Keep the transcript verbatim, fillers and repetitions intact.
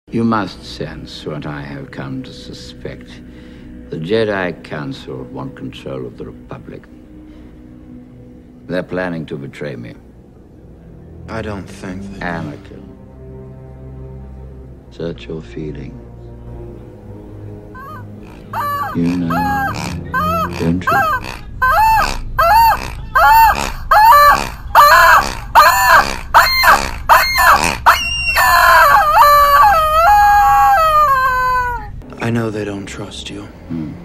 You must sense what I have come to suspect. The Jedi Council want control of the Republic. They're planning to betray me. I don't think that... Anakin. Search your feelings. You know, don't you? I know they don't trust you. Hmm.